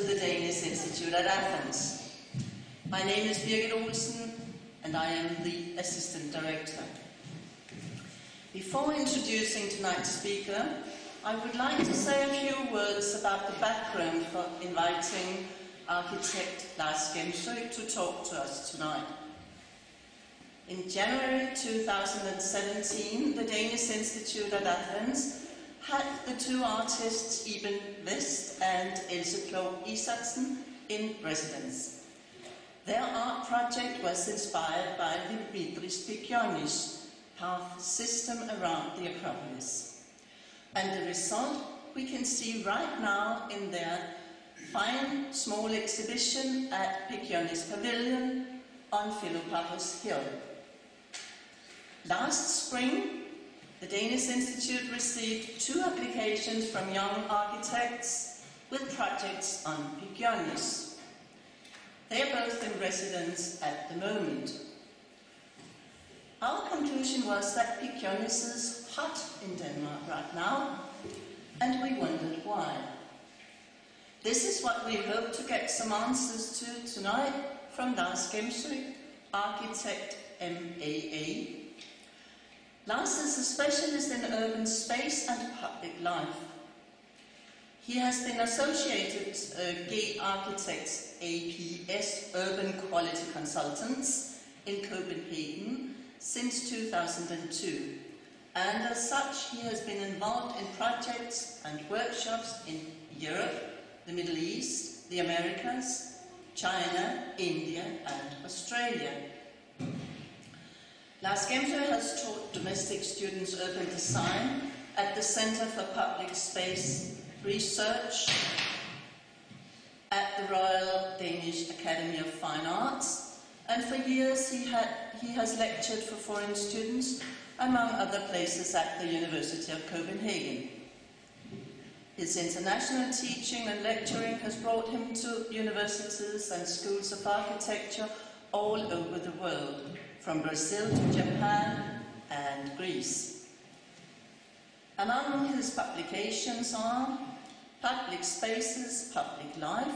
to the Danish Institute at Athens. My name is Birgit Olsen and I am the Assistant Director. Before introducing tonight's speaker, I would like to say a few words about the background for inviting architect Lars Gemzøe to talk to us tonight. In January 2017, the Danish Institute at Athens had the two artists Iben West and Else Ploug Isaksen in residence. Their art project was inspired by Dimitris Pikionis' path system around the Acropolis. And the result we can see right now in their fine small exhibition at Pikionis Pavilion on Philopappus Hill. Last spring, the Danish Institute received 2 applications from young architects with projects on Pikionis. They are both in residence at the moment. Our conclusion was that Pikionis is hot in Denmark right now, and we wondered why. This is what we hope to get some answers to tonight from Lars Gemzøe, architect MAA. Lars is a specialist in urban space and public life. He has been associated G Architects APS Urban Quality Consultants in Copenhagen since 2002, and as such he has been involved in projects and workshops in Europe, the Middle East, the Americas, China, India and Australia. Lars Gemzøe has taught domestic students urban design at the Center for Public Space Research at the Royal Danish Academy of Fine Arts, and for years he has lectured for foreign students, among other places at the University of Copenhagen. His international teaching and lecturing has brought him to universities and schools of architecture all over the world, from Brazil to Japan and Greece. Among his publications are Public Spaces, Public Life,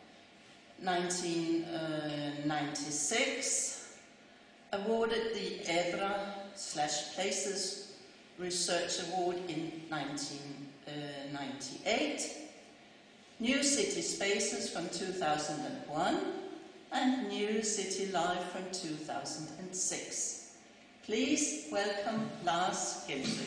1996, awarded the Evra/Places Research Award in 1998, New City Spaces from 2001, and New City Life from 2006. Please welcome Lars Gemzøe.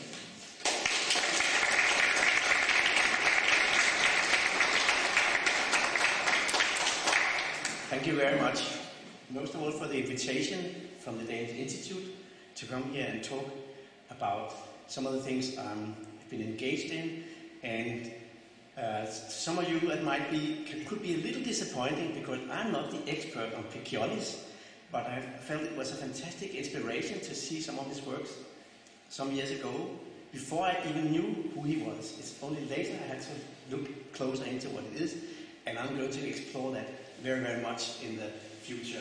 Thank you very much, most of all for the invitation from the Danish Institute to come here and talk about some of the things I've been engaged in, and some of you that could be a little disappointing because I'm not the expert on Pikionis, but I felt it was a fantastic inspiration to see some of his works some years ago, before I even knew who he was. It's only later I had to look closer into what it is, and I'm going to explore that very, very much in the future.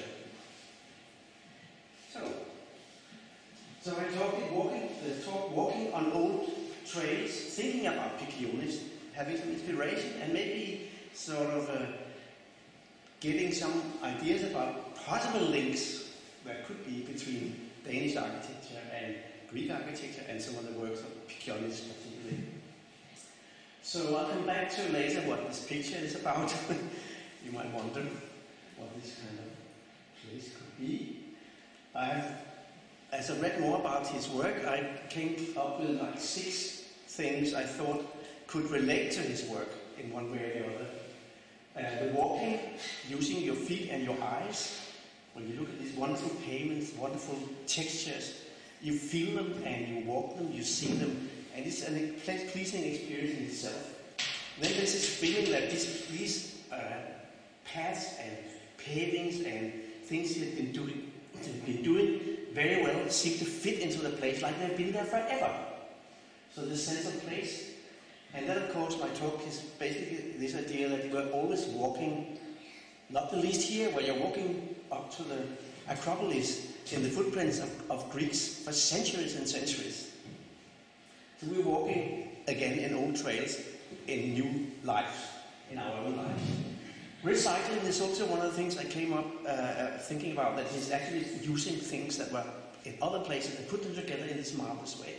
So I talked walking on old trails, thinking about Pikionis, having some inspiration, and maybe sort of giving some ideas about possible links there could be between Danish architecture and Greek architecture and some of the works of Pikionis particularly. So I'll come back to later what this picture is about. You might wonder what this kind of place could be. As I read more about his work, I came up with like 6 things I thought could relate to his work in one way or the other. The walking, using your feet and your eyes. When you look at these wonderful pavements, wonderful textures, you feel them and you walk them, you see them, and it's a pleasing experience in itself. Then there's this feeling that these paths and pavings and things he had been doing very well seem to fit into the place like they've been there forever. So the sense of place. And then of course my talk is basically this idea that you are always walking, not the least here where you're walking up to the Acropolis in the footprints of Greeks for centuries and centuries. So we're walking again in old trails in new life, in our own life. Recycling is also one of the things I came up thinking about, that he's actually using things that were in other places and put them together in this marvelous way.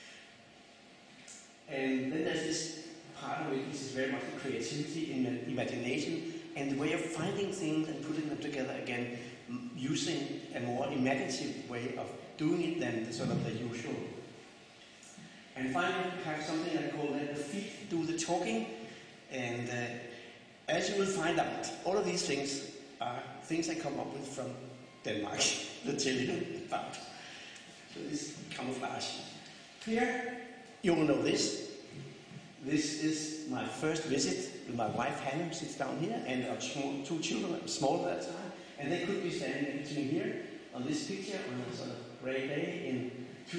And then there's this part of it, which is very much the creativity and imagination and the way of finding things and putting them together again, using a more imaginative way of doing it than the sort of the usual. And finally, we have something I call the feet do the talking. And as you will find out, all of these things are things I come up with from Denmark, to tell you about. So this camouflage. Here, you will know this. This is my first visit with my wife, Hannah, who sits down here, and our two children, small at that time. And they could be standing in between here on this picture on a sort of grey day in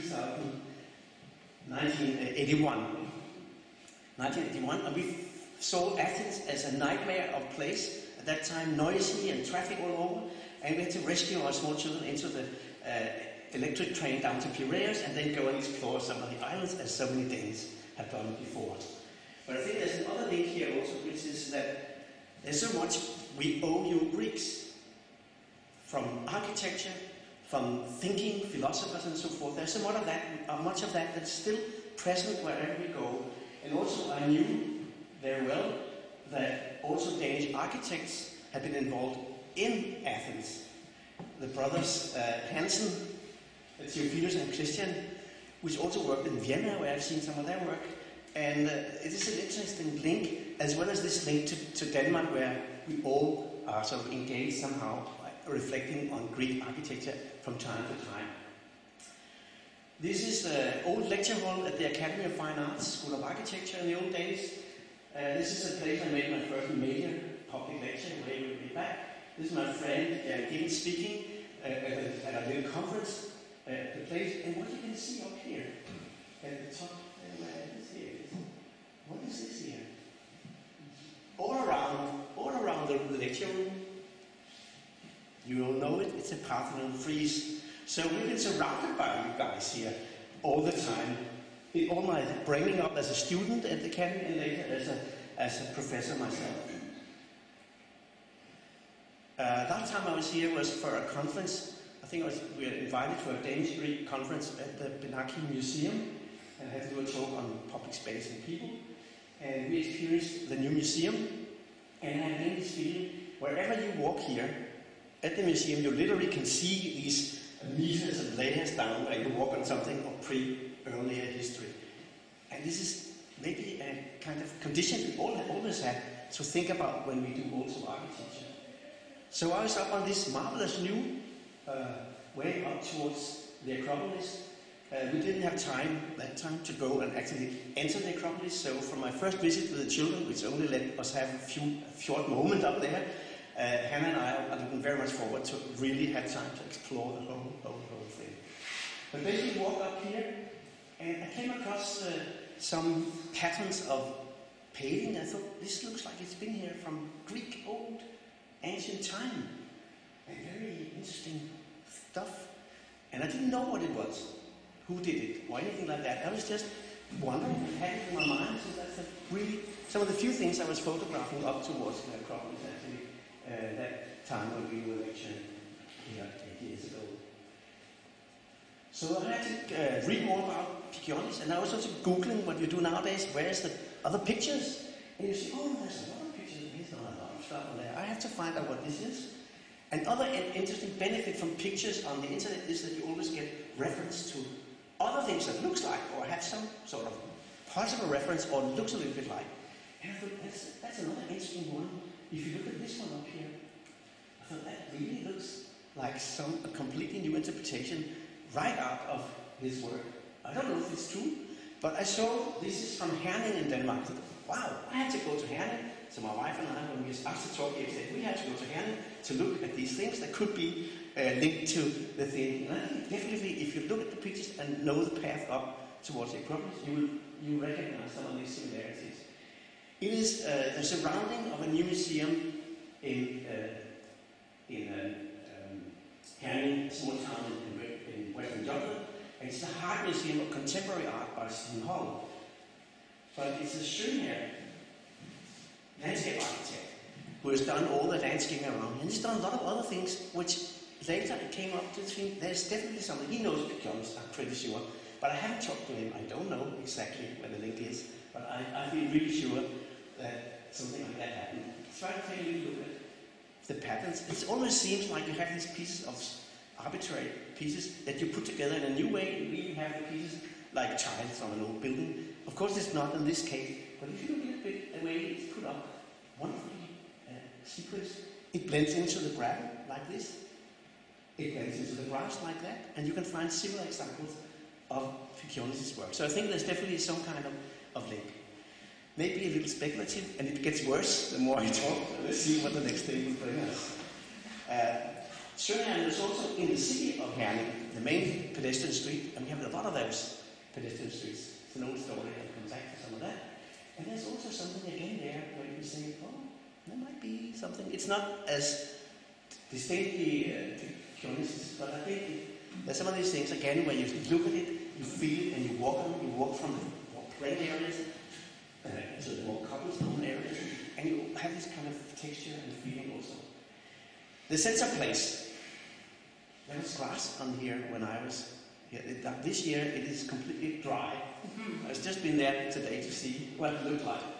1981. 1981, and we saw Athens as a nightmare of place. At that time, noisy and traffic all over, and we had to rescue our small children into the electric train down to Piraeus and then go and explore some of the islands, as so many Danes have done before. But I think there's another link here also, which is that there's so much we owe you Greeks. From architecture, from thinking, philosophers and so forth. There's so much of that that's still present wherever we go. And also I knew very well that also Danish architects have been involved in Athens. The brothers Hansen, Theophilus and Christian, which also worked in Vienna, where I've seen some of their work. And it is an interesting link, as well as this link to Denmark, where we all are sort of engaged somehow, reflecting on Greek architecture from time to time. This is the old lecture hall at the Academy of Fine Arts, School of Architecture in the old days. This is a place I made my first major public lecture way back. This is my friend Dimitris speaking at a little conference at the place. And what you can see up here at the top, what is this here? All around the lecture room, you will know it, it's a Parthenon frieze. So we've been surrounded by you guys here all the time. All my bringing up as a student at the academy and later as a professor myself. Last time I was here was for a conference. I think we were invited to a Danish Greek conference at the Benaki Museum, and I had to do a talk on public space and people. And we experienced the new museum, and I had this feeling, wherever you walk here, at the museum, you literally can see these meters and layers down where you walk on something of earlier history. And this is maybe a kind of condition we all always have to think about when we do also architecture. So I was up on this marvelous new way up towards the Acropolis. We didn't have time that time to go and actually enter the Acropolis, so for my first visit with the children, which only let us have a short moment up there, Hannah and I are looking very much forward to really have time to explore the whole thing. But then we walk up here, and I came across some patterns of paving. I thought, this looks like it's been here from Greek old ancient time. And very interesting stuff. And I didn't know what it was, who did it, or anything like that. I was just wondering and had it in my mind. So that's really some of the few things I was photographing up towards the Acropolis actually. That time when we were lecturing here 8 years ago. So I had to read more about Pikionis, and I was also Googling what you do nowadays. Where's the other pictures? And you see, oh, there's a lot of pictures, there's not a lot of stuff on there. I have to find out what this is. Another interesting benefit from pictures on the internet is that you always get reference to other things that looks like, or have some sort of possible reference, or looks a little bit like. And I thought, that's another interesting one. If you look at this one up here, I thought that really looks like a completely new interpretation right out of his work. I don't know if it's true, but I saw this is from Herning in Denmark. I thought, wow, I had to go to Herning. So my wife and I, when we asked to talk yesterday, we had to go to Herning to look at these things that could be linked to the thing. And I think definitely, if you look at the pictures and know the path up towards the Acropolis, you recognize some of these similarities. It is the surrounding of a new museum in Herning, a small town in Western Jutland. And it's the Heart Museum of Contemporary Art by Stephen Hall. But it's a Schönherr landscape architect who has done all the landscaping around. And he's done a lot of other things, which later it came up to think there's definitely something. He knows Pikionis, I'm pretty sure. But I haven't talked to him. I don't know exactly where the link is. But I feel really sure that something like that happened. Try to take a little look at the patterns. It always seems like you have these pieces of arbitrary pieces that you put together in a new way. You even have the pieces like tiles on an old building. Of course, it's not in this case. But if you look at it the way it's put up, wonderfully sequence, it blends into the gravel like this. It blends into the grass like that. And you can find similar examples of Pikionis' work. So I think there's definitely some kind of link. Maybe a little speculative, and it gets worse the more I talk. Let's see what the next day will bring us. Schönherren is also in the city of Herning, the main pedestrian street, and we have a lot of those pedestrian streets. It's an old story, I'll come back to some of that. And there's also something again there where you can say, oh, there might be something. It's not as distinctly Pikionis, but I think there's some of these things again where you look at it, you feel it, and you walk on. You walk from the more plain areas to the more cobblestone areas, and you have this kind of texture and feeling also. The sense of place. There was grass on here when I was here. This year it is completely dry. I've just been there today to see what it looked like.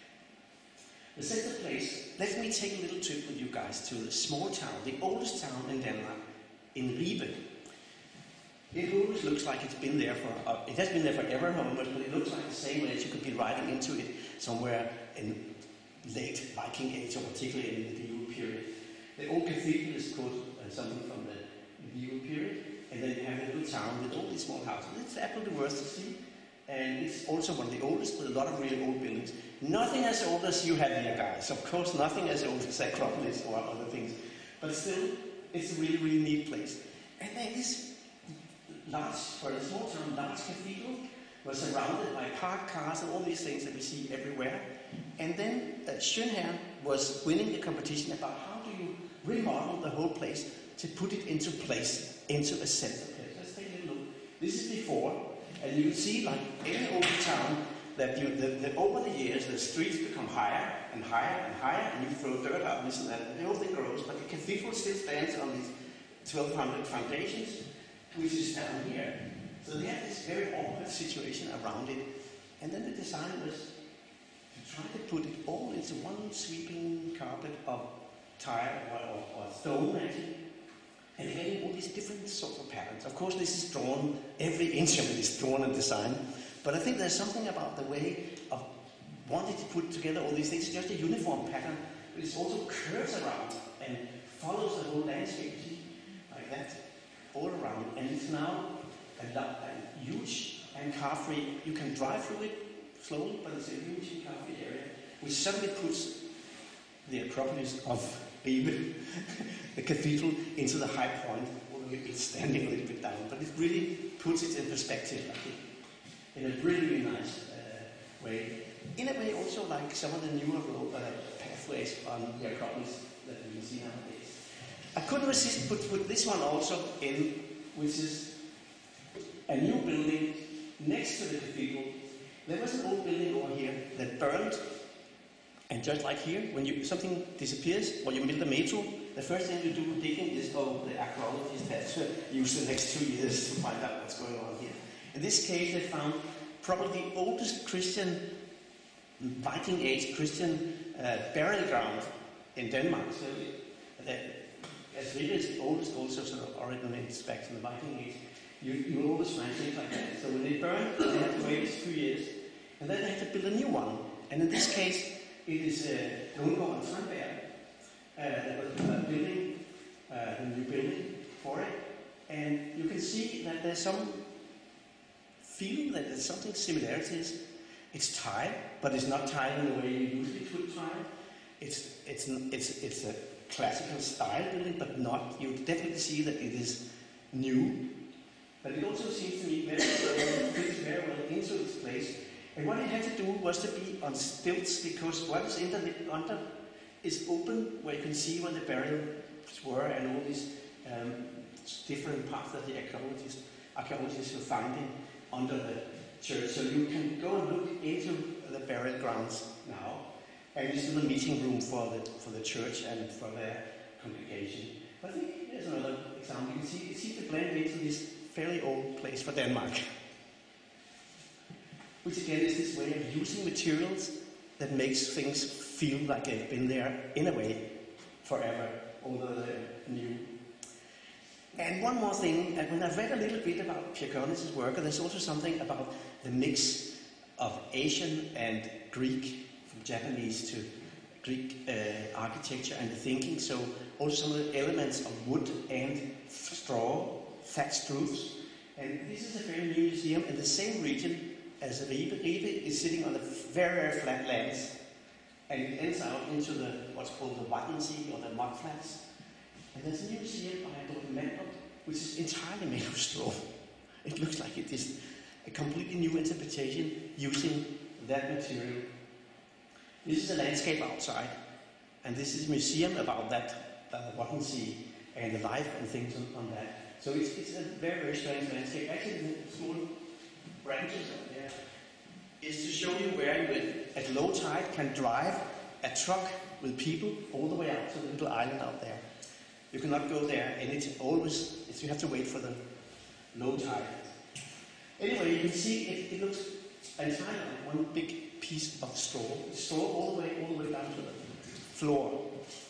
The sense of place. Let me take a little trip with you guys to the small town, the oldest town in Denmark, in Ribe. It always looks like it's been there for, it has been there forever almost, but it looks like the same way as you could be riding into it somewhere in late Viking age, or particularly in the medieval period. The old cathedral is called something from the medieval period, and then you have a little town with all these small houses. It's absolutely worth to see, and it's also one of the oldest with a lot of really old buildings. Nothing as old as you have here, guys. Of course, nothing as old as Acropolis or other things, but still, it's a really, really neat place. And then this large, for a small town, large cathedral was surrounded by parked cars and all these things that we see everywhere. And then Schönherren was winning the competition about how do you remodel the whole place to put it into place, into a center place. Let's take a look. This is before, and you can see, like any old town, that over the years the streets become higher and higher and higher, and you throw dirt out this and that, and the whole thing grows. But the cathedral still stands on these 1,200 foundations, which is down here. So they have this very awkward situation around it. And then the design was to try to put it all into one sweeping carpet of tile or stone, actually. And having all these different sorts of patterns. Of course, this is drawn, every inch of it is drawn and designed. But I think there's something about the way of wanting to put together all these things. It's just a uniform pattern, but it also curves around and follows the whole landscape, see, like that. All around, and it's now a huge and car-free. You can drive through it slowly, but it's a huge and car-free area, which suddenly puts the Acropolis of Ribe, the cathedral, into the high point. It's standing a little bit down, but it really puts it in perspective, I think, in a really, really nice way. In a way, also like some of the newer pathways on the Acropolis that we can see nowadays. I couldn't resist put this one also in, which is a new building next to the cathedral. There was an old building over here that burned, and just like here, when something disappears or you build a metro, the first thing you do digging is, oh, the archaeologists have to use the next 2 years to find out what's going on here. In this case, they found probably the oldest Christian, Viking age Christian burial ground in Denmark. So as Ribe is the oldest, also sort of originates back to the Viking age, you will always find things like that. So when they burned, they had to wait 2 years, and then they had to build a new one. And in this case, it is Lundgaard and Tranberg that was building the new building for it. And you can see that there's some feeling that there's something similarities. It's tile, but it's not tile in the way you usually put tile. It's a classical style building, but not. You definitely see that it is new. But it also seems to me fits very well into its place. And what it had to do was to be on stilts, because what is under is open, where you can see where the burials were and all these different parts that the archaeologists were finding under the church. So you can go and look into the burial grounds now. and it's still a meeting room for the church and for their congregation. But I think there's another example. You can see it seems to blend into this fairly old place for Denmark, which again is this way of using materials that makes things feel like they've been there in a way forever, although they're new. And one more thing, and when I've read a little bit about Pikionis' work, there's also something about the mix of Asian and Greek, from Japanese to Greek architecture and the thinking. So also some of the elements of wood and straw, thatched roofs. And this is a very new museum in the same region as Ribe. Ribe is sitting on the very, very flat lands, and it ends out into the what's called the Wattensee, or the mud flats. And there's a museum by Copenhagen, which is entirely made of straw. It looks like it is a completely new interpretation using that material. This is a landscape outside, and this is a museum about that Wattensee and the life and things on that. So it's a very, very strange landscape. Actually, the small branches up there is to show you where you, at low tide, can drive a truck with people all the way out to the little island out there. You cannot go there, and you have to wait for the low tide. Anyway, you can see it looks entirely like one big piece of straw. Straw all the way down to the floor.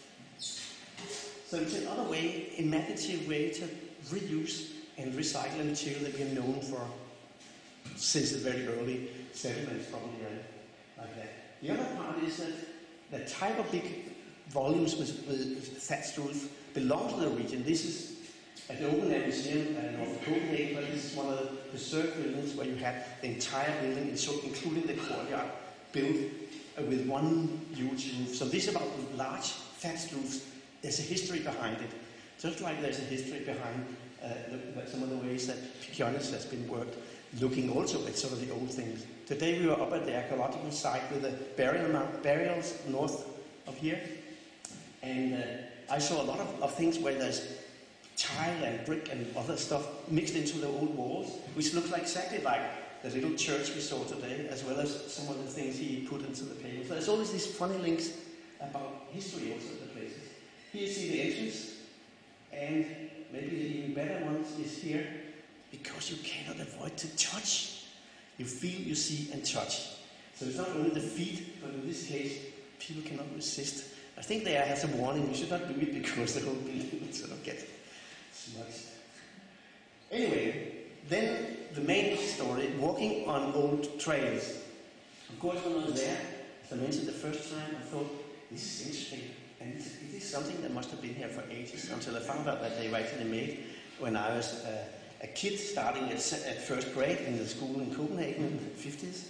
So it's another way, imaginative way to reuse and recycle a material that we have known for since the very early settlements, probably like that. The other part is that the type of big volumes with thatched roof belongs to the region. This is at the Open Air Museum north of Copenhagen, but this is one of the preserved buildings where you have the entire building, including the courtyard, built with one huge roof. So this is about large thatched roofs. There's a history behind it. Just like there's a history behind some of the ways that Pikionis has been worked, looking also at sort of the old things. Today we were up at the archaeological site with the burials north of here, and I saw a lot of things where there's tile and brick and other stuff mixed into the old walls, which looks like exactly like the little church we saw today, as well as some of the things he put into the pavement. So there's always these funny links about history also of the places. Here you see the entrance, and maybe the even better one is here, because you cannot avoid to touch. You feel, you see, and touch. So it's not only the feet, but in this case, people cannot resist. I think they have some warning, you should not do it because the whole building will sort of get smudged. Anyway, then the main story, walking on old trails. Of course, when I was there, as I mentioned the first time, I thought, this is interesting. And it is something that must have been here for ages, until I found out that they were actually made when I was a kid starting at first grade in the school in Copenhagen in the 50s.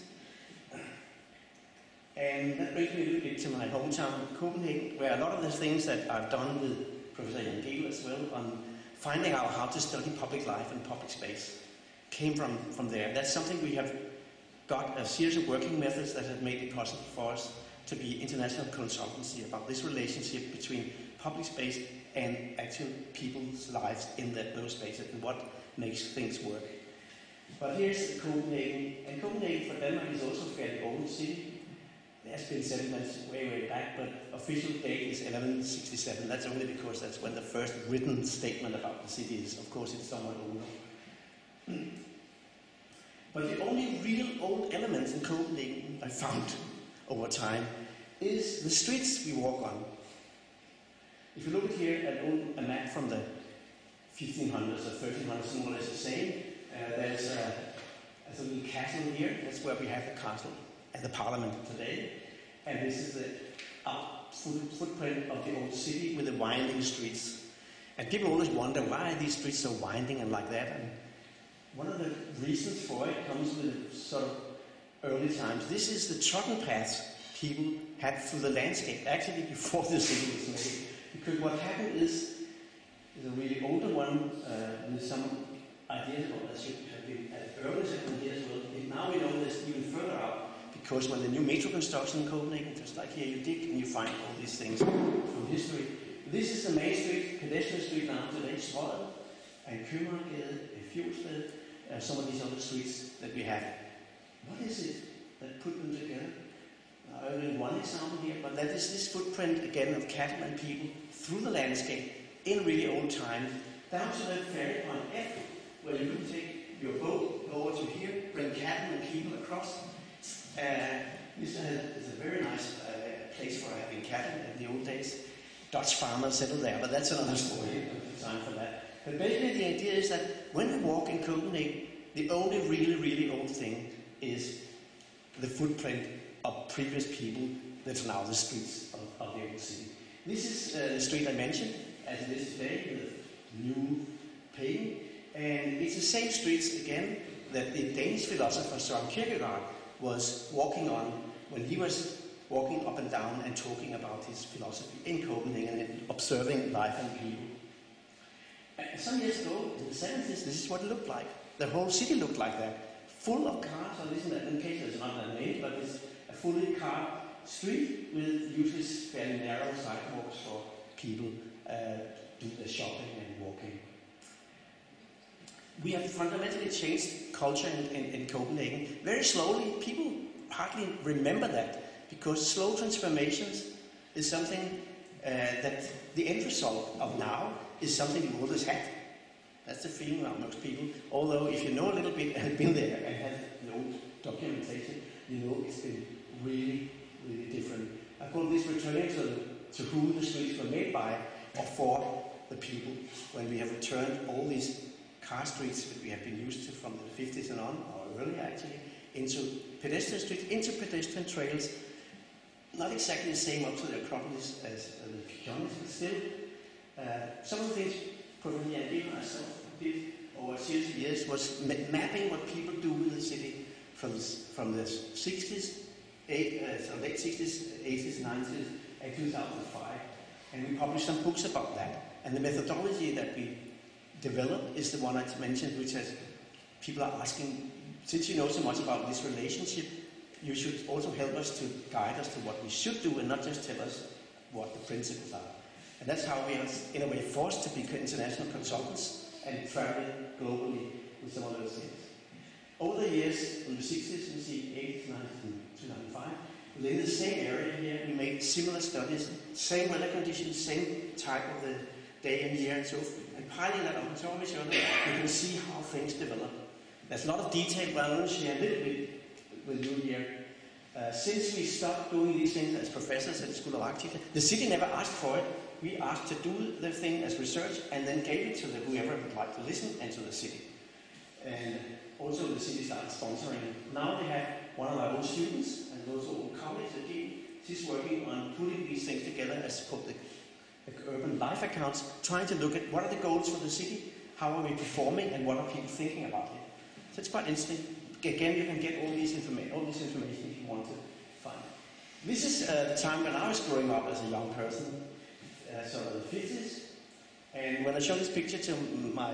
And that brings me a little bit to my hometown, Copenhagen, where a lot of the things that I've done with Professor Jan Gehl as well on finding out how to study public life and public space came from there. That's something we have got a series of working methods that have made it possible for us to be international consultancy about this relationship between public space and actual people's lives in those spaces and what makes things work. But here's Copenhagen, and Copenhagen for Denmark is also a fairly old city. There's been settlements way back, but official date is 1167. That's only because that's when the first written statement about the city is. Of course, it's somewhat older. But the only real old elements in Copenhagen I found over time is the streets we walk on. If you look here at a map from the 1500s or 1300s, more or less the same, there's a little castle here. That's where we have the castle and the parliament today. And this is the footprint of the old city with the winding streets. And people always wonder, why are these streets so winding and like that? And one of the reasons for it comes with sort of early times. This is the trodden paths people had through the landscape, actually before the city was made. Because what happened is a really older one with some ideas about that should have been as early as here as well. And now we know this even further out, because when the new metro construction in Copenhagen, just like here, you dig and you find all these things from history. This is the main street, pedestrian street now today, Trodden, and Købmagergade, Fjolsted, some of these other streets that we have. What is it that put them together? I only one example here, but that is this footprint again of cattle and people through the landscape in really old time, down to the ferry point F, where you can take your boat over to here, bring cattle and people across. This is a very nice place for having cattle in the old days. Dutch farmers settled there, but that's another story. I don't have time for that. But basically the idea is that when we walk in Copenhagen, the only really old thing is the footprint of previous people that's now the streets of the old city. This is the street I mentioned, as it is today, with new paving. And it's the same streets again that the Danish philosopher Søren Kierkegaard was walking on when he was walking up and down and talking about his philosophy in Copenhagen and observing life and people. Some years ago, in the 70s, this is what it looked like. The whole city looked like that. Full of cars, or isn't that in case there's not that many, but it's a fully car street with usually fairly narrow sidewalks for people do their shopping and walking. We have fundamentally changed culture in Copenhagen. Very slowly, people hardly remember that, because slow transformations is something that the end result of now is something you always had. That's the feeling around most people. Although if you know a little bit and have been there and have the old documentation, you know it's been really different. I call this returning to who the streets were made by or for the people, when we have returned all these car streets that we have been used to from the 50s and on, or earlier actually, into pedestrian streets, into pedestrian trails. Not exactly the same up to the Acropolis as the Pikionis, but still some of the things probably I did myself did over a series of years was mapping what people do in the city from the 60s, late 60s, 80s, 90s, and 2005. And we published some books about that. And the methodology that we developed is the one I mentioned, which has people are asking, since you know so much about this relationship, you should also help us to guide us to what we should do and not just tell us what the principles are. And that's how we are, in a way, forced to be international consultants and travel globally with some of those things. Over the years, from the 60s, we see 80s, 90s, and 2005, within the same area here, we made similar studies, same weather conditions, same type of the day and year and so forth. And piling that up and showing each other, you can see how things develop. There's a lot of detail, but I'll only share a little bit with you here. Since we stopped doing these things as professors at the School of Architecture, the city never asked for it. We asked to do the thing as research and then gave it to whoever would like to listen and to the city. And also the city started sponsoring it. Now they have one of our own students and those old colleagues again. She's working on putting these things together as called the urban life accounts, trying to look at what are the goals for the city, how are we performing, and what are people thinking about it. So it's quite interesting. Again, you can get all this information if you want to find it. This is the time when I was growing up as a young person, sort of the 50s. And when I show this picture to my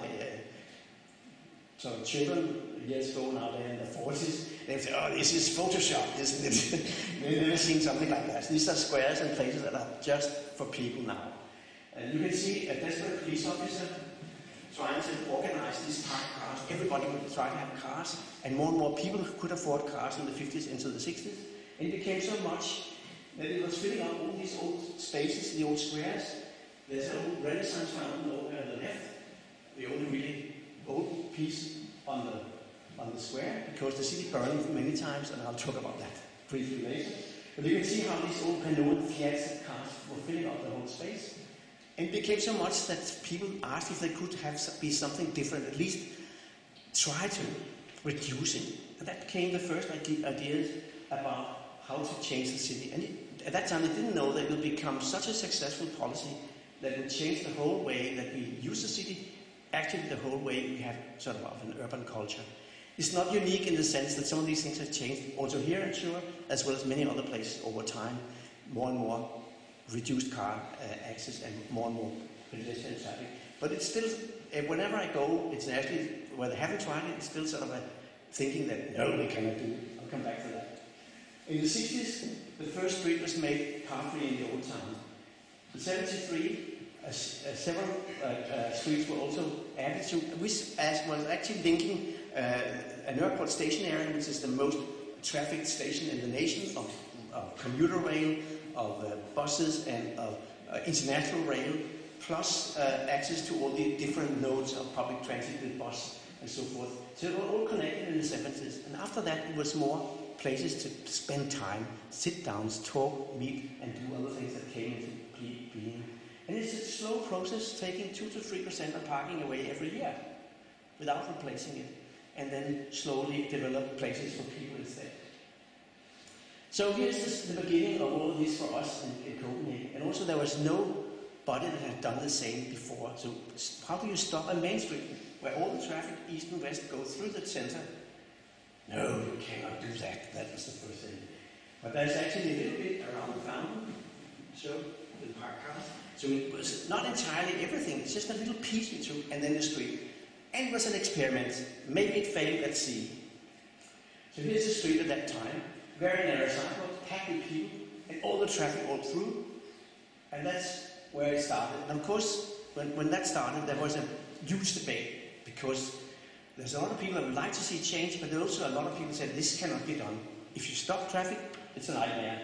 sort of children years ago, now they're in their 40s, they say, oh, this is Photoshop, isn't it? They've never seen something like that. These are squares and places that are just for people now. And you can see a desperate police officer trying to organize these parked cars. Everybody would try to have cars, and more people could afford cars in the 50s into the 60s. And it became so much that it was filling up all these old spaces, the old squares. There's an old Renaissance fountain over on the left, the only really old piece on the square, because the city burned many times, and I'll talk about that briefly later. But you can see how these old Renault and Fiat cars were filling up the whole space. And it became so much that people asked if they could be something different, at least try to reduce it. And that became the first ideas about how to change the city. And at that time, they didn't know that it would become such a successful policy that would change the whole way that we use the city, actually the whole way we have sort of an urban culture. It's not unique in the sense that some of these things have changed, also here, I'm sure, as well as many other places over time, more and more reduced car access and more pedestrian traffic. But it's still, whenever I go, it's actually, where they haven't tried it, it's still sort of a thinking that, no, we cannot do it. I'll come back to that. In the 60s, the first street was made car-free in the old town. In 73, several streets were also added to, which was actually linking an airport station area, which is the most trafficked station in the nation, of commuter rail, of buses, and of international rail, plus access to all the different nodes of public transit with bus and so forth. So they were all connected in the 70s. And after that, it was more places to spend time, sit down, talk, meet, and do other things that came into being. And it's a slow process, taking 2 to 3% of parking away every year without replacing it, and then slowly develop places for people instead. So here's the beginning of all of this for us in Copenhagen. And also there was nobody that had done the same before. So how do you stop a main street where all the traffic east and west go through the center? No, you cannot do that. That was the first thing. But there's actually a little bit around the fountain, so the park cars. So it was not entirely everything, it's just a little piece we took, and then the street. And it was an experiment. Maybe it failed at sea. So here's the street at that time. Very narrow sidewalk, packed with people, and all the traffic all through. And that's where it started. And of course, when that started, there was a huge debate, because there's a lot of people that would like to see change, but there are also a lot of people said this cannot be done. If you stop traffic, it's a nightmare.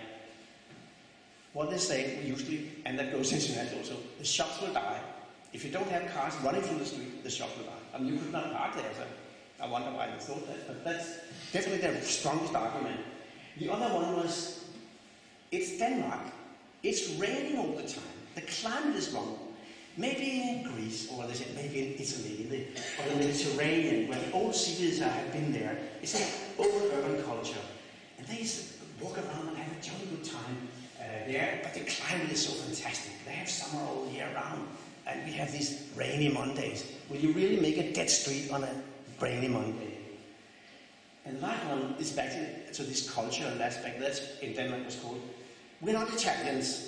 What they say usually, and that goes internationally also, the shops will die. If you don't have cars running through the street, the shop will die. I mean, you could not park there, so I wonder why they thought that, but that's definitely the strongest argument. The other one was, it's Denmark. It's raining all the time. The climate is wrong. Maybe in Greece, or they said maybe in Italy, or the Mediterranean, where the old cities have been there. It's an old urban culture. And they used to walk around and have a jolly good time there, but the climate is so fantastic. They have summer all year round, and we have these rainy Mondays. Will you really make a dead street on a rainy Monday? And the last one is back to this cultural aspect. That's in Denmark was called, we're not Italians.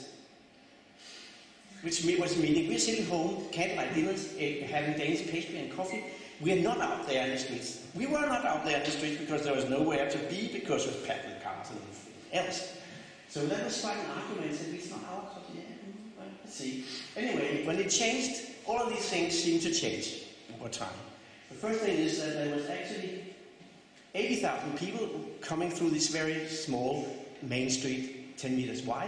Which was meaning we're sitting home, candlelight dinners, having Danish pastry and coffee. We're not out there in the streets. We were not out there in the streets because there was nowhere to be, because it was packed with cars and everything else. So that was quite an argument, and it's not our culture. Yeah, well, let's see. Anyway, when it changed, all of these things seemed to change over time. The first thing is that there was actually 80,000 people coming through this very small main street, 10 meters wide,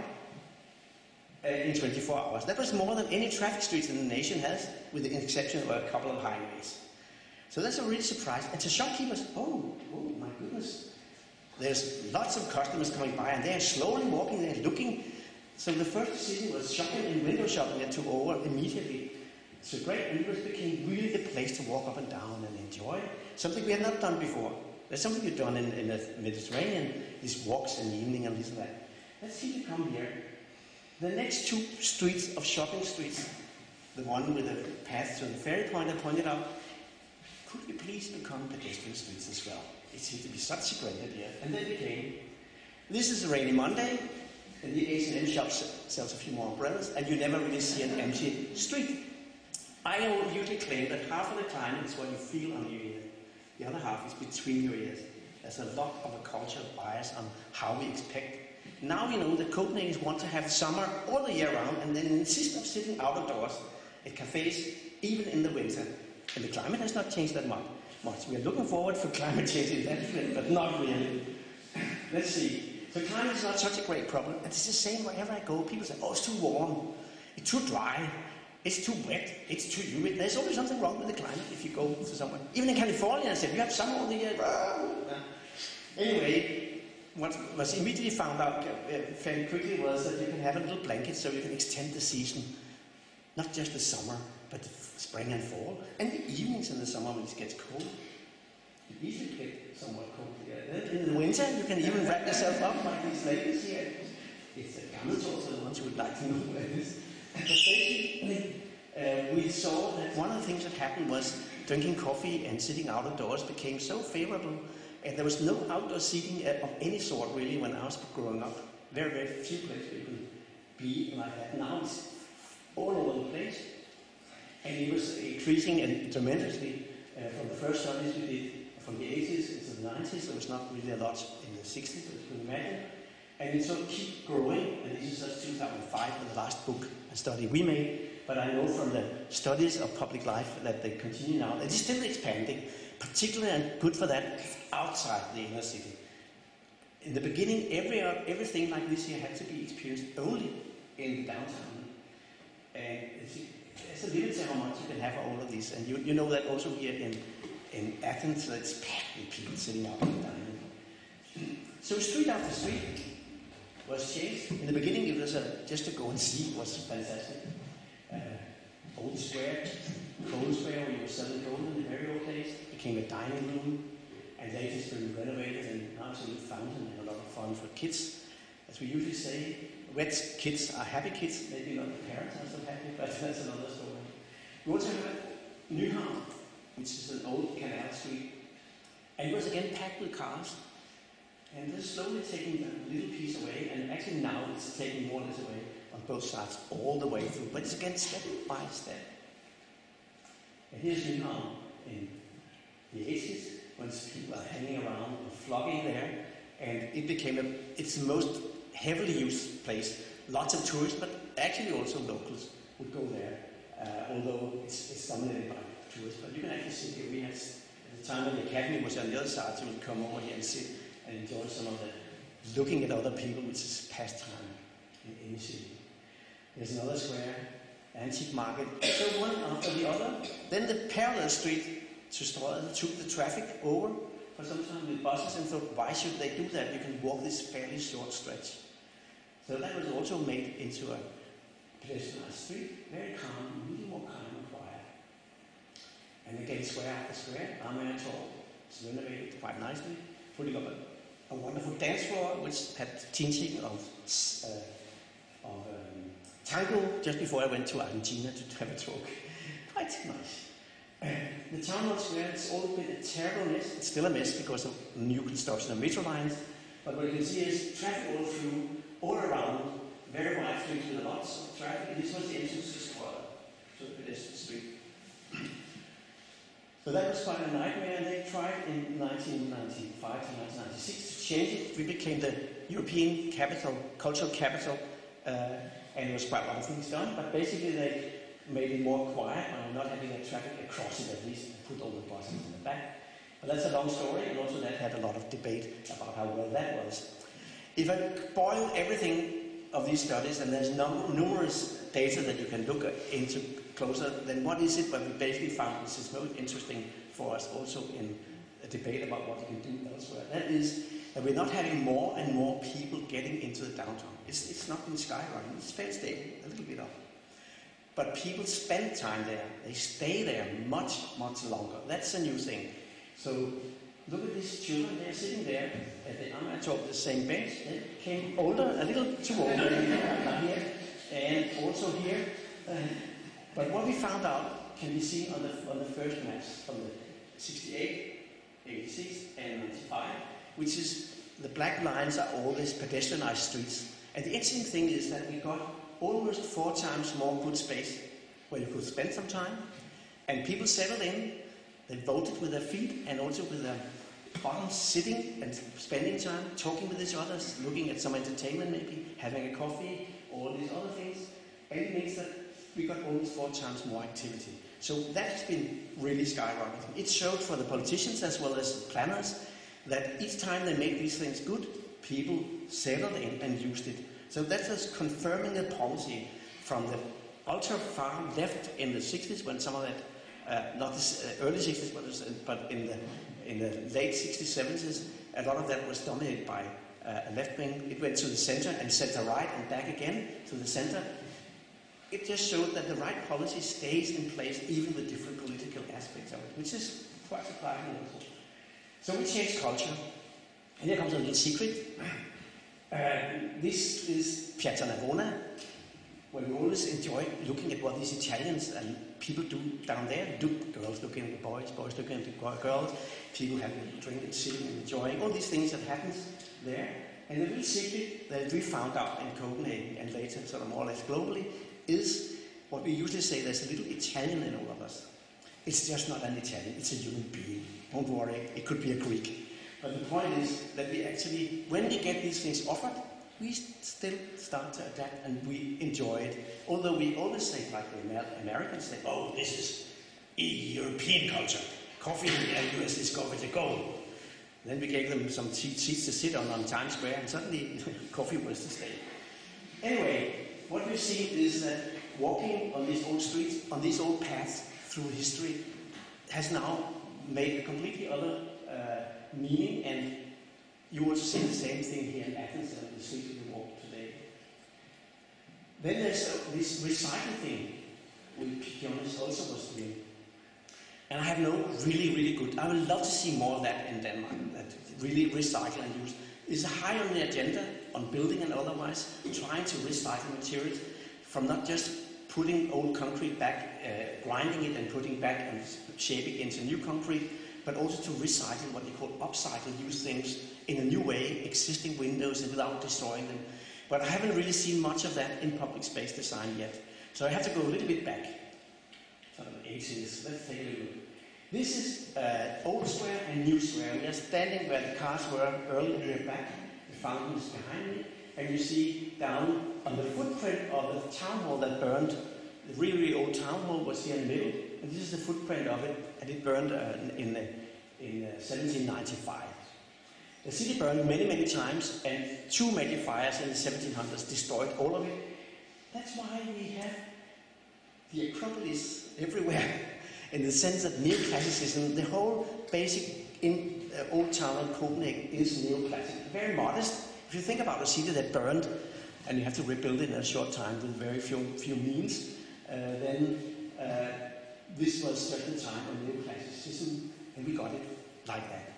in 24 hours. That was more than any traffic streets in the nation has, with the exception of a couple of highways. So that's a real surprise. And to shopkeepers, oh my goodness. There's lots of customers coming by, and they're slowly walking there looking. So the first decision was shopping and window shopping that took over immediately. So great, and it became really the place to walk up and down and enjoy. Something we had not done before. There's something you've done in the Mediterranean, these walks in the evening and this and that. Let's see if you come here. The next two streets of shopping streets, the one with the path to the ferry point I pointed out, could we please become pedestrian streets as well? It seemed to be such a great idea. And then it became, this is a rainy Monday, and the H&M shop sells a few more umbrellas, and you never really see an empty street. I usually claim that half of the climate is what you feel on your ear. The other half is between your ears. There's a lot of a cultural bias on how we expect. Now we know that Copenhageners want to have summer all the year round, and then insist on sitting out of doors at cafes, even in the winter. And the climate has not changed that much. We are looking forward for climate change eventually, but not really. Let's see. So climate is not such a great problem. And it's the same wherever I go. People say, oh, it's too warm. It's too dry. It's too wet. It's too humid. There's always something wrong with the climate if you go to somewhere. Even in California, I said, you have summer all the year. Anyway, what was immediately found out fairly quickly was that you can have a little blanket so you can extend the season. Not just the summer, but the spring and fall. And the evenings in the summer when it gets cold. You easily get somewhat cold here. Then in the winter, you can even wrap yourself up like these ladies here. It's a garment also, the ones who would like to know where it is. But basically, we saw that one of the things that happened was drinking coffee and sitting out of doors became so favorable. And there was no outdoor seating of any sort really when I was growing up. Very, very few places where you could be like that. Now it's all over the place. And it was increasing tremendously from the first studies we did from the 80s into the 90s. There was not really a lot in the 60s, as you can imagine. And it sort of keep growing, and this is just 2005, the last book, a study we made. But I know from the studies of public life that they continue now. It is still expanding, particularly and good for that outside the inner city. in the beginning, everything like this here had to be experienced only in the downtown. And it's a limit to how much you can have all of this. And you know that also here in Athens, it's packed with people sitting out and dining. So street after street was changed. In the beginning, it was just to go and see. It was fantastic. Old square, coal square, where you were selling gold in the very old days, became a dining room. And later it's been renovated, and now it's a little fountain and a lot of fun for kids. As we usually say, wet kids are happy kids. Maybe not the parents are so happy, but that's another story. We also have Nyhavn, which is an old canal street. And it was again packed with cars. And they're slowly taking a little piece away, and actually now it's taking more or less away on both sides all the way through. But it's again step by step. And here's Nyhavn in the 80s, when people are hanging around and flocking there. And it's the most heavily used place. Lots of tourists, but actually also locals would go there, although it's dominated by tourists. But you can actually sit here. We had, at the time when the academy was on the other side, so you would come over here and sit and enjoy some of the looking at other people, which is pastime in any city. There's another square, antique market. So one after the other. Then the parallel street to Strøget took the traffic over for some time with buses and thought, why should they do that? You can walk this fairly short stretch. So that was also made into a pedestrian street, very calm, really more calm and quiet. And again, square after square, Amager Torv, it's renovated quite nicely, putting up a wonderful dance floor, which had teaching of tango just before I went to Argentina to have a talk. Quite nice. The town hall square has always been a terrible mess. It's still a mess because of new construction of metro lines. But what you can see is traffic all through, all around, very wide streets with lots of traffic. This was the entrance to Strøget, to the pedestrian street. So that was quite a nightmare, and they tried in 1995 to 1996 to change it. We became the European capital, cultural capital, and there was quite a lot of things done, but basically they made it more quiet by not having a traffic across it at least, and put all the buses in the back. But that's a long story, and also that had a lot of debate about how well that was. If I boil everything of these studies, and there's numerous data that you can look into closer, then what is it? But we basically found this is most interesting for us also in a debate about what you can do elsewhere. That is that we're not having more and more people getting into the downtown. It's not been skyrocketing, it's fairly stable, a little bit up. But people spend time there, they stay there much, much longer. That's a new thing. So look at these children, they're sitting there at the Amager Torv, the same bench. They came older, a little too old here, and also here. But what we found out can be seen on the first maps from the 68, 86, and 95, which is the black lines are all these pedestrianized streets. And the interesting thing is that we got almost 4 times more good space where you could spend some time, and people settled in. They voted with their feet and also with their bottoms, sitting and spending time, talking with each other, looking at some entertainment maybe, having a coffee, all these other things. And it means that we got almost 4 times more activity. So that's been really skyrocketing. It showed for the politicians as well as planners that each time they made these things good, people settled in and used it. So that was confirming the policy from the ultra far left in the 60s, when some of that, not the early 60s, but in the late 60s, 70s, a lot of that was dominated by a left wing. It went to the center and center right and back again to the center. It just showed that the right policy stays in place even with different political aspects of it, which is quite surprising also. So we changed culture. And here comes a little secret. This is Piazza Navona, where we always enjoy looking at what these Italians and people do down there. Girls looking at the boys, boys looking at the girls, people having a drink and sitting and enjoying, all these things that happens there. And the real secret that we found out in Copenhagen and later sort of more or less globally is what we usually say, there's a little Italian in all of us. It's just not an Italian, it's a human being. Don't worry, it could be a Greek. But the point is that we actually, when we get these things offered, we still start to adapt and we enjoy it. Although we always say, like the Americans say, oh, this is a European culture. Coffee in the US is coffee to go. Then we gave them some seats to sit on Times Square, and suddenly coffee was the stay. Anyway, what we see is that walking on these old streets, on these old paths through history, has now made a completely other meaning, and you will see the same thing here in Athens and the streets we walk today. Then there's this recycling thing, which Pikionis also was doing. And I have no really good, I would love to see more of that in Denmark, that really recycle and use. It's high on the agenda, on building and otherwise, trying to recycle materials from not just putting old concrete back, grinding it and putting back and shaping it into new concrete, but also to recycle, what they call upcycle, use things in a new way, existing windows and without destroying them. But I haven't really seen much of that in public space design yet. So I have to go a little bit back. Sort of 80s. Let's take a look. This is old square and new square. We are standing where the cars were earlier here back. The fountain is behind me. And you see down on the footprint of the town hall that burned. The really old town hall was here in the middle. And this is the footprint of it. And it burned in 1795. The city burned many times, and 2 major fires in the 1700s destroyed all of it. That's why we have the Acropolis everywhere, in the sense that neoclassicism, the whole basic old town of Copenhagen is neoclassic. Very modest. If you think about a city that burned, and you have to rebuild it in a short time with very few means, then this was just the time of neoclassicism, and we got it like that.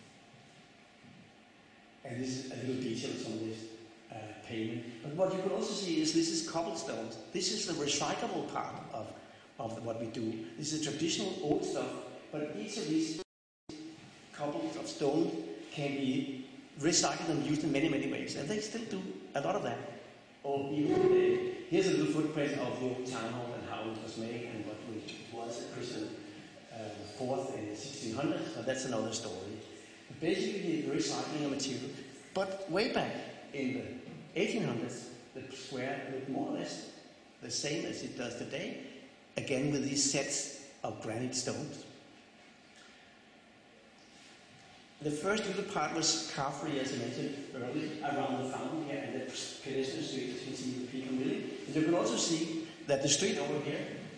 And this is a little details on this pavement. But what you can also see is this is cobblestones. This is the recyclable part of what we do. This is traditional old stuff, but each of these cobbles of stone can be recycled and used in many ways. And they still do a lot of that. Or even today. Here's a little footprint of the old town hall and how it was made and what it was at Christian IV in the 1600s, but that's another story. Basically, the recycling of material. But way back in the 1800s, the square looked more or less the same as it does today, again with these sets of granite stones. The first little part was carefree, as I mentioned earlier, around the fountain here and the pedestrian street, as you can see the people milling. And you can also see that the street over here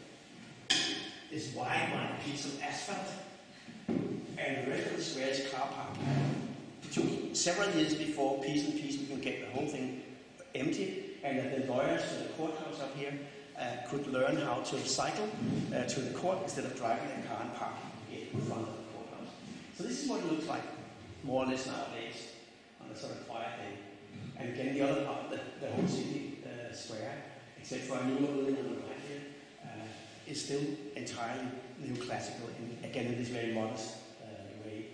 is wide piece of asphalt. And the rest of the square is car park. It took several years before piece we can get the whole thing empty, and that the lawyers to the courthouse up here could learn how to cycle to the court instead of driving their car and park in front of the courthouse. So this is what it looks like, more or less nowadays, on a sort of quiet day. And again, the other part, the whole city square, except for a new building on the right here, is still entirely neoclassical, again in this very modest way.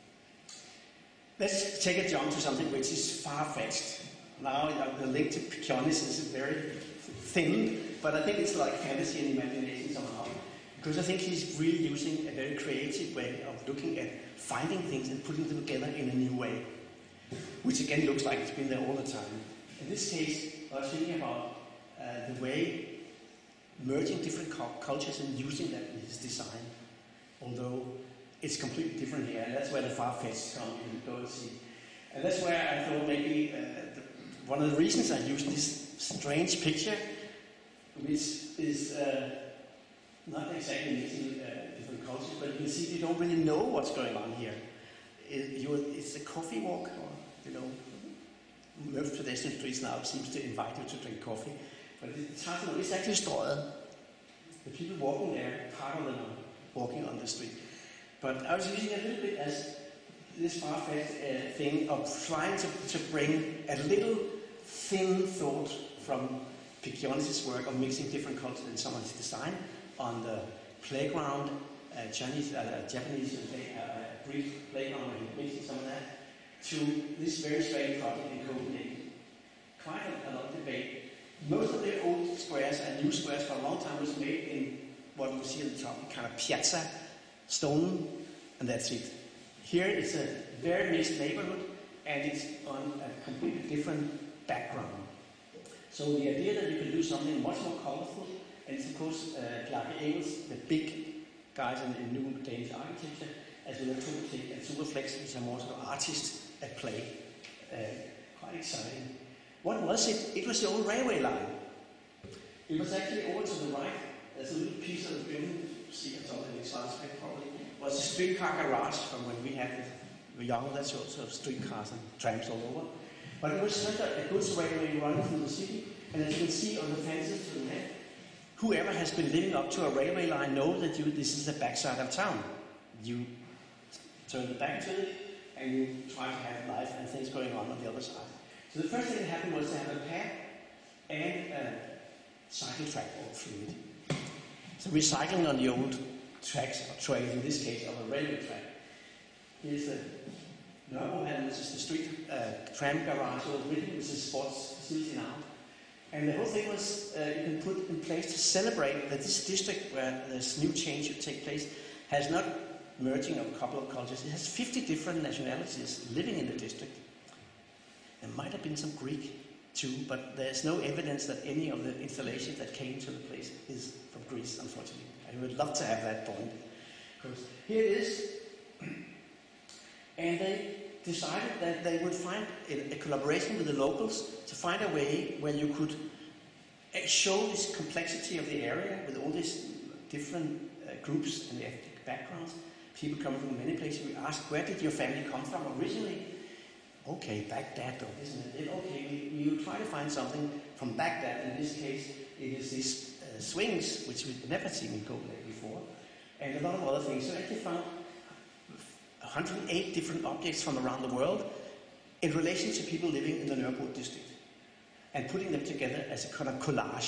Let's take a jump to something which is far-fetched. Now the link to Pikionis is very thin, but I think it's like fantasy and imagination somehow. Because I think he's really using a very creative way of looking at finding things and putting them together in a new way. Which again looks like it's been there all the time. In this case, I was thinking about the way merging different cultures and using that in his design. Although it's completely different here, and that's where the far-fetched come and go and see. And that's where I thought maybe one of the reasons I used this strange picture, which is not exactly mixing different cultures, but you can see you don't really know what's going on here. It's a coffee walk, or, most pedestrian streets now seems to invite you to drink coffee. But it's hard to know. It's actually Strøget. The people walking there, part of them are walking on the street. But I was using it a little bit as this far-fetched thing of trying to bring a little thin thought from Pikionis' work of mixing different cultures in some of his design on the playground, Japanese Greek playground, and mixing some of that, to this very strange project in Copenhagen. Quite a lot of debate. Most of the old squares and new squares for a long time was made in what you see at the top, kind of piazza stone, and that's it. Here it's a very mixed neighborhood, and it's on a completely different background. So the idea that you can do something much more colorful, and it's of course Clarke Engels, the big guys in new Danish architecture, as well as Totec and Superflex, which are more sort of artists at play. Quite exciting. What was it? It was the old railway line. It was actually over to the right. There's a little piece of the building, you see at all in the slides probably, was a streetcar garage from when we were young. That's also streetcars and trams all over. But it was such a goods railway running through the city. And as you can see on the fences to the left, whoever has been living up to a railway line knows that this is the backside of town. You turn the back to it, and you try to have life and things going on the other side. So the first thing that happened was to have a path and a cycle track all through it. So we're cycling on the old tracks or trails, in this case, of a railway track. Here's the Nørrebrohallen, which is the street tram garage, which is a sports facility now. And the whole thing was you can put in place to celebrate that this district where this new change should take place has not merging of a couple of cultures. It has 50 different nationalities living in the district. There might have been some Greek too, but there's no evidence that any of the installations that came to the place is from Greece, unfortunately. I would love to have that point. Because here it is. And they decided that they would find a collaboration with the locals to find a way where you could show this complexity of the area with all these different groups and ethnic backgrounds. People coming from many places. We asked, where did your family come from originally? Okay, Baghdad, or isn't it? Okay, we try to find something from Baghdad. In this case, it is these swings, which we've never seen in Copenhagen before, and a lot of other things. So I actually found 108 different objects from around the world in relation to people living in the Nørrebro district, and putting them together as a kind of collage.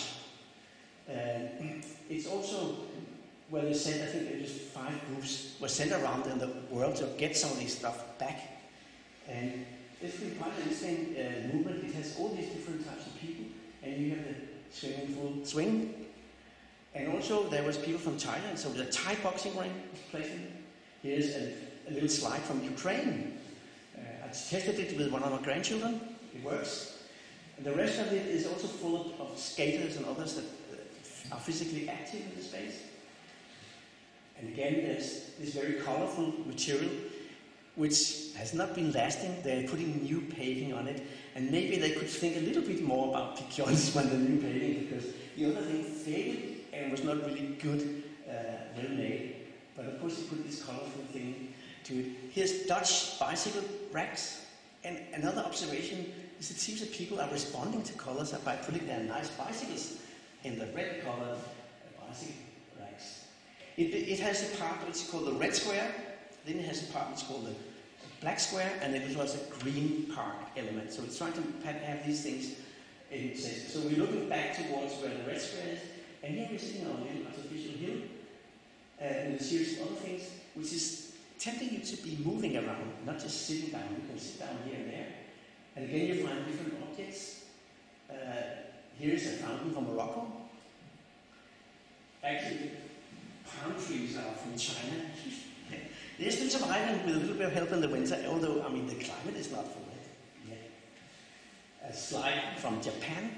It's also where they sent, I think it was 5 groups were sent around in the world to get some of this stuff back. And it's been quite an interesting movement. It has all these different types of people, and you have the swimming pool swing. And also there was people from Thailand, so the Thai boxing ring was placed in. Here's a little slide from Ukraine. I tested it with one of my grandchildren. It works. And the rest of it is also full of skaters and others that are physically active in the space. And again, there's this very colorful material which has not been lasting. They're putting new paving on it, and maybe they could think a little bit more about Pikionis when the new paving, because the other thing faded and was not really good, well made. But of course, you put this colorful thing to it. Here's Dutch bicycle racks, and another observation is it seems that people are responding to colors by putting their nice bicycles in the red colored bicycle racks. It has a part which is called the red square, then it has a part which is called the black square, and then it was a green park element. So it's trying to have these things in place. So we're looking back towards where the red square is, and here we're sitting on a little artificial hill, with a series of other things, which is tempting you to be moving around, not just sitting down. You can sit down here and there. And again, you find different objects. Here is a fountain from Morocco. Actually, palm trees are from China. They're still surviving with a little bit of help in the winter, although, I mean, the climate is not for it yet. A slide from Japan.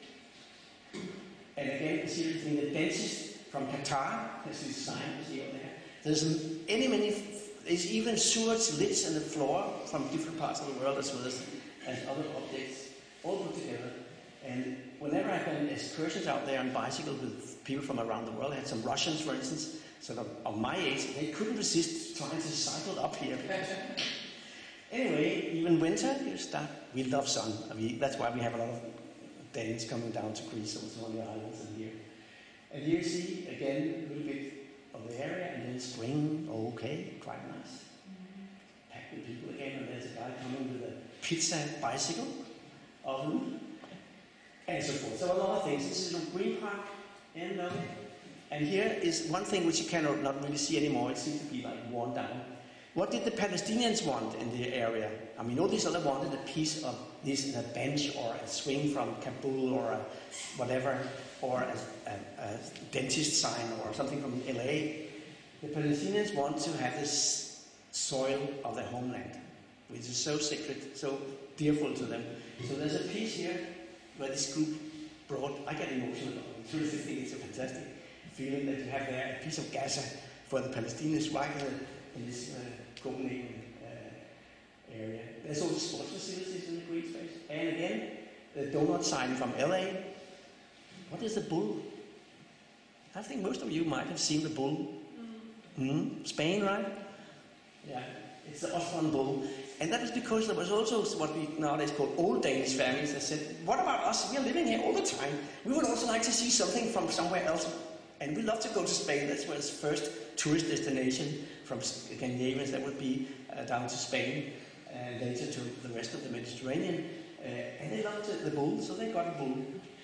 And again, a series of things. The dentist from Qatar has this sign you see over there. There's there's even sewage lids in the floor from different parts of the world, as well as other objects, all put together. And whenever I've done excursions out there on bicycle with people from around the world, I had some Russians, for instance, sort of my age, they couldn't resist trying to cycle up here. Anyway, even winter, we love sun. I mean, that's why we have a lot of Danes coming down to Greece, also on the islands and here. And here you see, again, a little bit of the area, and then spring, okay, quite nice. Packed with people again, and there's a guy coming with a pizza bicycle oven, and so forth. So a lot of things. This is a green park, and here is one thing which you cannot not really see anymore. It seems to be like worn down. What did the Palestinians want in the area? I mean, all these other wanted a piece of this, a bench or a swing from Kabul or whatever, or a dentist sign or something from LA. The Palestinians want to have this soil of their homeland, which is so sacred, so dearful to them. So there's a piece here where this group brought, I get emotional about it, think it's a fantastic feeling that you have there a piece of Gaza for the Palestinians right in this Copenhagen area. There's also sports facilities in the green space. And again, the donut sign from LA. What is the bull? I think most of you might have seen the bull. Spain, right? Yeah, it's the Osborne bull. And that was because there was also what we nowadays call old Danish families that said, what about us? We're living here all the time. We would also like to see something from somewhere else. And we love to go to Spain. That's where it's first tourist destination from Scandinavians. That would be down to Spain and later to the rest of the Mediterranean. And they loved the bull, so they got a bull.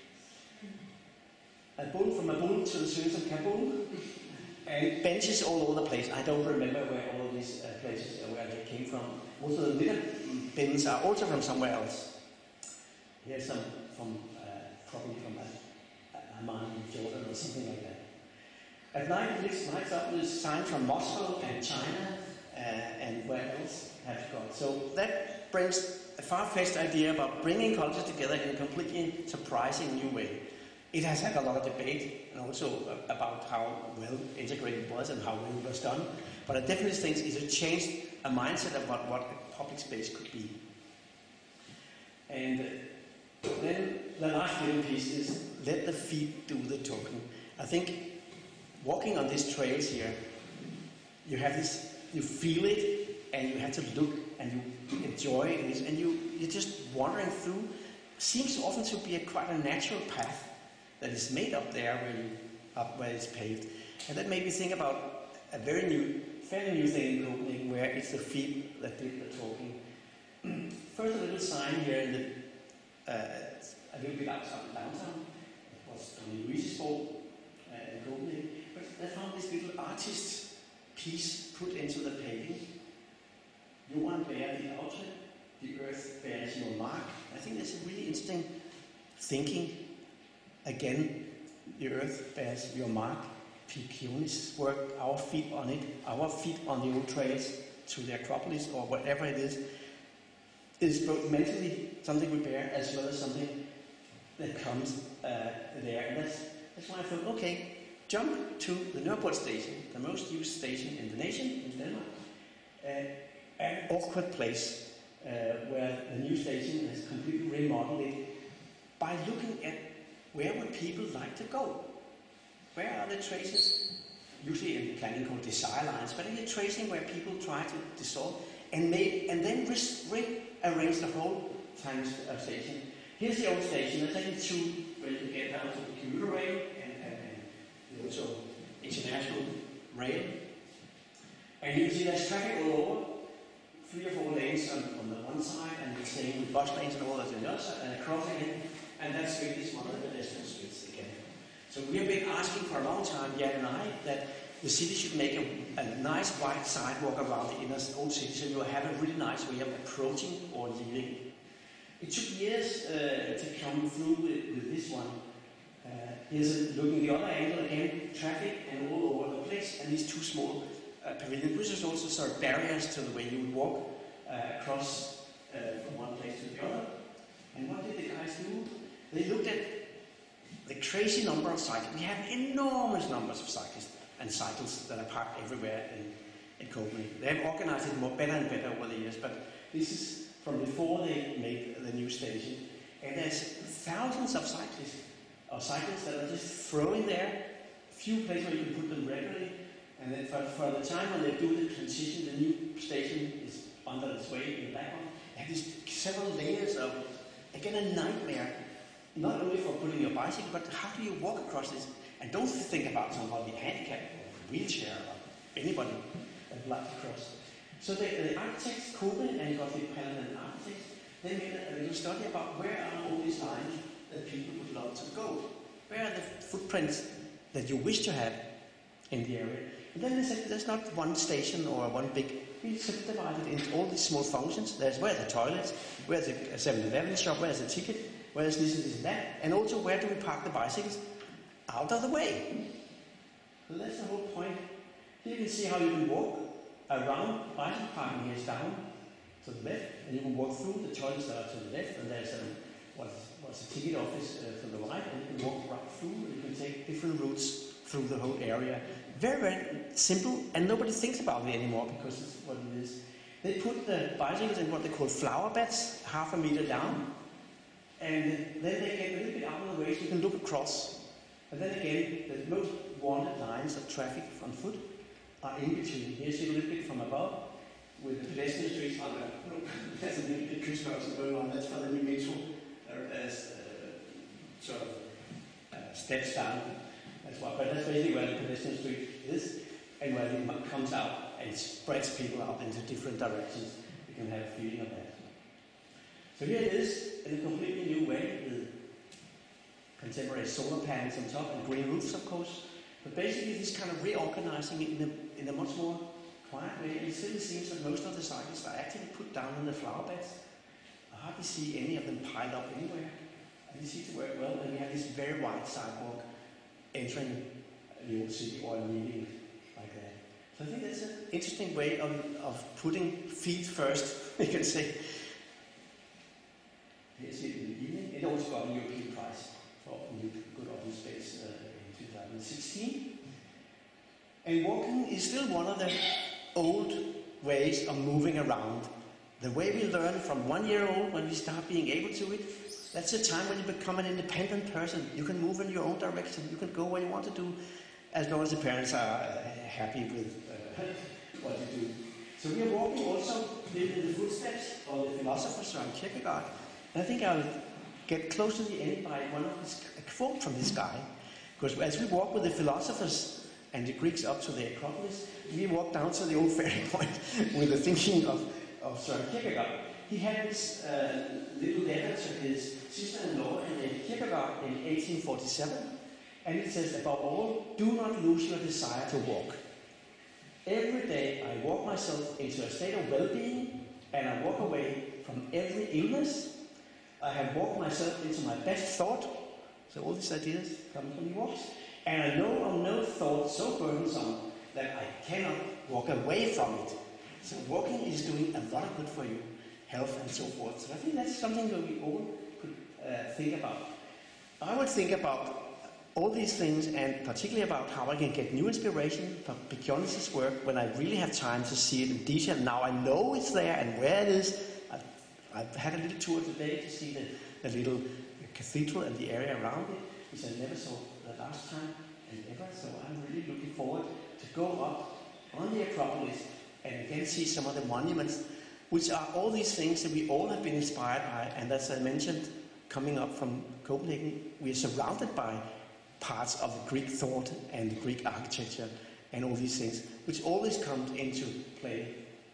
A bull from a bull to the streets of Kabul. And benches all over the place. I don't remember where all these places where they came from. Also the litter bins are also from somewhere else. Here's some from probably from Amman in Jordan or something like that. At night it lights up with signs from Moscow and China and where else have you got. So that brings a far-fetched idea about bringing cultures together in a completely surprising new way. It has had a lot of debate and also about how well integrated it was and how well it was done. But I definitely think it has changed a mindset about what a public space could be. And then the last little piece is let the feet do the talking. I think walking on these trails here, you have this, you feel it and you have to look and you enjoy it and you're just wandering through. Seems often to be quite a natural path that is made up there where it's paved. And that made me think about a fairly new thing in Copenhagen where it's the feet that did the talking. First a little sign here in a little bit outside downtown. It was on the Rigsbro in Copenhagen. But they found this little artist piece put into the paving. Jorden bærer dit aftryk, the earth bears your mark. I think that's a really interesting thinking. Again, the earth bears your mark. Pikionis work, our feet on it, our feet on the old trails to the Acropolis or whatever it is both mentally something we bear as well as something that comes there. And that's why I thought, okay, jump to the Nørreport station, the most used station in the nation, in Denmark. An awkward place where the new station has completely remodeled it by looking at where would people like to go? Where are the traces? Usually in planning called desire lines, but you're tracing where people try to dissolve and then rearrange the whole time station. Here's the old station. There's actually two where you can get down to the commuter rail and also international rail. And you can see there's traffic all over. 3 or 4 lanes on the one side and the same with bus lanes and all that on the other side and across again. And that street is one of the pedestrian streets again. So we have been asking for a long time, Jan and I, that the city should make a nice wide sidewalk around the inner old city so you have a really nice way of approaching or leaving. It took years to come through with this one. Here's looking the other angle again, traffic and all over the place, and these two small pavilions, which is also sort of barriers to the way you would walk across from one place to the other. And what did the guys do? They looked at the crazy number of cyclists. We have enormous numbers of cyclists and cycles that are parked everywhere in Copenhagen. They have organized it better and better over the years, but this is from before they made the new station. And there's thousands of cyclists that are just throwing there. Few places where you can put them regularly. And then for the time when they do the transition, the new station is under its way in the background. They have these several layers of, again, a nightmare. Not only for putting your bicycle, but how do you walk across this? And don't think about somebody handicapped or wheelchair or anybody that would like to cross. So the architects, Copenhagen and Gothic Paladin architects, they made a little study about where are all these lines that people would love to go. Where are the footprints that you wish to have in the area? And then they said there's not one station or one big. We subdivided into all these small functions. There's where are the toilets, where's the 7-Eleven shop, where's the ticket, where's this and that, and also where do we park the bicycles? Out of the way. So that's the whole point. Here you can see how you can walk around. Bicycle parking here is down to the left, and you can walk through the toilets that are to the left, and there's what's a ticket office to the right, and you can walk right through, and you can take different routes through the whole area. Very, very simple, and nobody thinks about it anymore because it's what it is. They put the bicycles in what they call flower beds, 1/2 meter down, and then they get a little bit out of the way so you can look across. And then again, the most wanted lines of traffic on foot are in between. Here you see a little bit from above, with the pedestrian streets on there. That's a little bit construction going on. That's for the new metro. Sort of steps down. That's what, but that's basically where the pedestrian street is, and where it comes out and spreads people out into different directions. You can have a feeling of that. So here it is in a completely new way with contemporary solar panels on top and green roofs, of course. But basically, this kind of reorganizing it in a much more quiet way. And it still seems that most of the cycles are actually put down in the flower beds. I hardly see any of them piled up anywhere. And they seem to work well. And we have this very wide sidewalk entering the old city or leaving like that. So I think that's an interesting way of putting feet first, you can say. Here's it in the evening. It also got a European prize for new good open space in 2016. And walking is still one of the old ways of moving around. The way we learn from 1 year old when we start being able to it, that's the time when you become an independent person. You can move in your own direction. You can go where you want to do, as long as the parents are happy with what you do. So we are walking also in the footsteps of the philosopher Søren Kierkegaard. And I think I'll get close to the end by a quote from this guy. Because as we walk with the philosophers and the Greeks up to the Acropolis, we walk down to the old ferry point with the thinking of Søren Kierkegaard. He had this little letter to his sister-in-law, Kierkegaard, in 1847, and it says, above all, do not lose your desire to walk. Every day I walk myself into a state of well-being, and I walk away from every illness. I have walked myself into my best thought, so all these ideas come from the walks, and I know of no thought so burdensome that I cannot walk away from it. So walking is doing a lot of good for you. Health and so forth. So I think that's something that we all could think about. I would think about all these things, and particularly about how I can get new inspiration from Pikionis' work when I really have time to see it in detail. Now I know it's there and where it is. I've had a little tour today to see the little cathedral and the area around it, which I never saw the last time and ever. So I'm really looking forward to go up on the Acropolis and again see some of the monuments, which are all these things that we all have been inspired by. And as I mentioned, coming up from Copenhagen, we are surrounded by parts of the Greek thought and the Greek architecture and all these things, which always comes into play.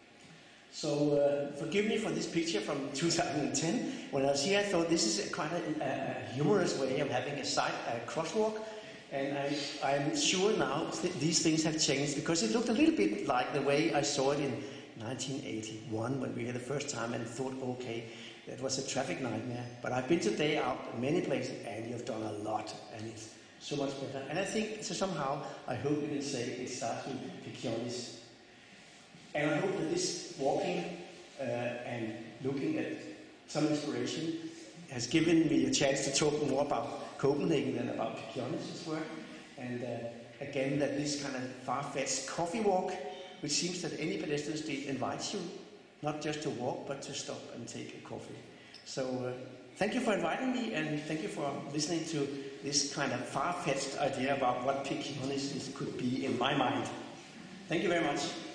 So forgive me for this picture from 2010. When I was here, I thought this is quite a humorous way of having a crosswalk. And I'm sure now these things have changed, because it looked a little bit like the way I saw it in 1981 when we were here the first time, and thought, okay, that was a traffic nightmare. But I've been today out in many places, and you've done a lot, and it's so much better. And I think so somehow, I hope you can say it starts with Pikionis. And I hope that this walking and looking at some inspiration has given me a chance to talk more about Copenhagen than about Pikionis' work. And again, that this kind of far-fetched coffee walk, which seems that any pedestrian street invites you, not just to walk, but to stop and take a coffee. So thank you for inviting me, and thank you for listening to this kind of far-fetched idea about what Pikionis could be in my mind. Thank you very much.